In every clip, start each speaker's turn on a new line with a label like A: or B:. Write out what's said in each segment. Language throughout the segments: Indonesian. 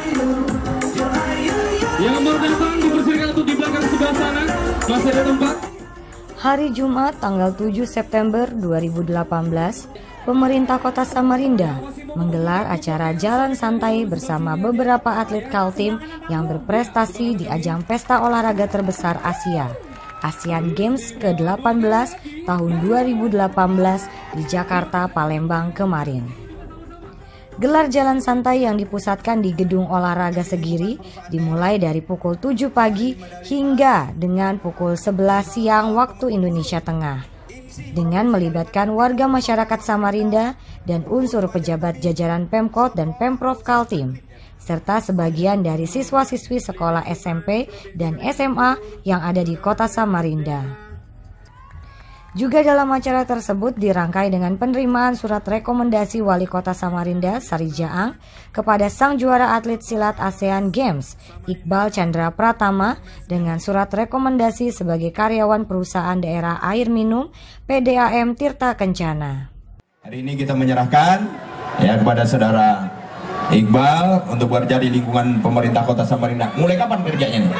A: Yang baru datang dipersilakan untuk di belakang sebelah sana. Masih ada tempat.
B: Hari Jumat tanggal 7 September 2018, pemerintah Kota Samarinda menggelar acara jalan santai bersama beberapa atlet Kaltim yang berprestasi di ajang pesta olahraga terbesar Asia, Asian Games ke-18 tahun 2018 di Jakarta, Palembang kemarin. Gelar jalan santai yang dipusatkan di Gedung Olahraga Segiri dimulai dari pukul 7 pagi hingga dengan pukul 11 siang waktu Indonesia Tengah, dengan melibatkan warga masyarakat Samarinda dan unsur pejabat jajaran Pemkot dan Pemprov Kaltim, serta sebagian dari siswa-siswi sekolah SMP dan SMA yang ada di Kota Samarinda. Juga dalam acara tersebut dirangkai dengan penerimaan surat rekomendasi Wali Kota Samarinda Sari Jaang kepada sang juara atlet silat ASEAN Games, Iqbal Chandra Pratama, dengan surat rekomendasi sebagai karyawan perusahaan daerah air minum PDAM Tirta Kencana.
C: Hari ini kita menyerahkan kepada saudara Iqbal untuk bekerja di lingkungan pemerintah Kota Samarinda. Mulai kapan kerjanya nih?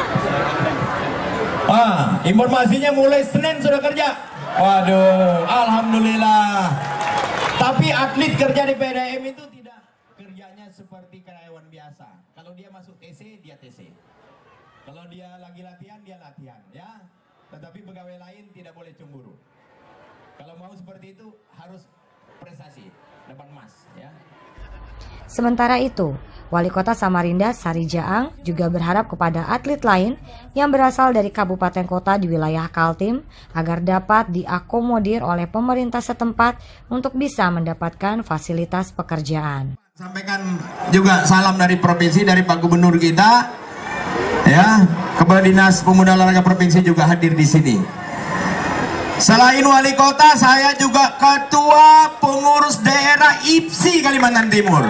C: Informasinya mulai Senin sudah kerja. Waduh, alhamdulillah. Tapi atlet kerja di PDAM itu tidak kerjanya seperti karyawan biasa. Kalau dia masuk TC, dia TC. Kalau dia lagi latihan, dia latihan, ya. Tetapi pegawai lain tidak boleh cemburu. Kalau mau seperti itu harus prestasi, dapat emas, ya.
B: Sementara itu, Wali Kota Samarinda Sari Jaang juga berharap kepada atlet lain yang berasal dari kabupaten kota di wilayah Kaltim agar dapat diakomodir oleh pemerintah setempat untuk bisa mendapatkan fasilitas pekerjaan.
C: Sampaikan juga salam dari provinsi, dari Pak Gubernur kita, ya, Kepala Dinas Pemuda Olahraga Provinsi juga hadir di sini. Selain wali kota, saya juga ketua pengurus daerah IPSI Kalimantan Timur.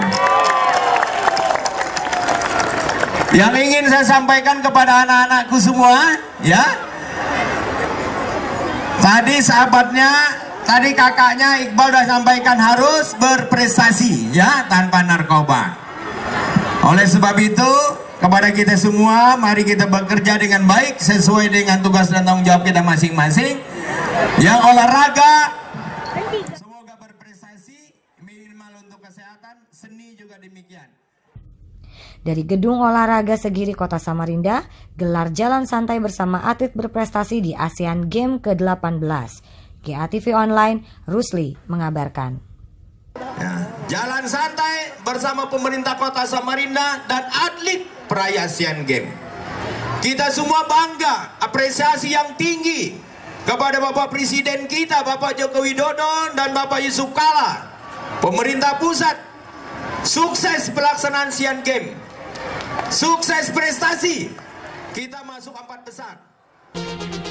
C: Yang ingin saya sampaikan kepada anak-anakku semua, ya. Tadi sahabatnya, tadi kakaknya Iqbal sudah sampaikan harus berprestasi, ya, tanpa narkoba. Oleh sebab itu, kepada kita semua, mari kita bekerja dengan baik sesuai dengan tugas dan tanggung jawab kita masing-masing. Yang olahraga semoga berprestasi, minimal untuk kesehatan, seni juga demikian.
B: Dari Gedung Olahraga Segiri Kota Samarinda, gelar jalan santai bersama atlet berprestasi di ASEAN Games ke-18. GATV Online, Rusli mengabarkan.
C: Ya, jalan santai bersama pemerintah Kota Samarinda dan atlet perayaan ASEAN Games. Kita semua bangga, apresiasi yang tinggi kepada Bapak Presiden kita, Bapak Joko Widodo dan Bapak Yusuf Kala. Pemerintah pusat, sukses pelaksanaan ASEAN Games, sukses prestasi. Kita masuk 4 besar.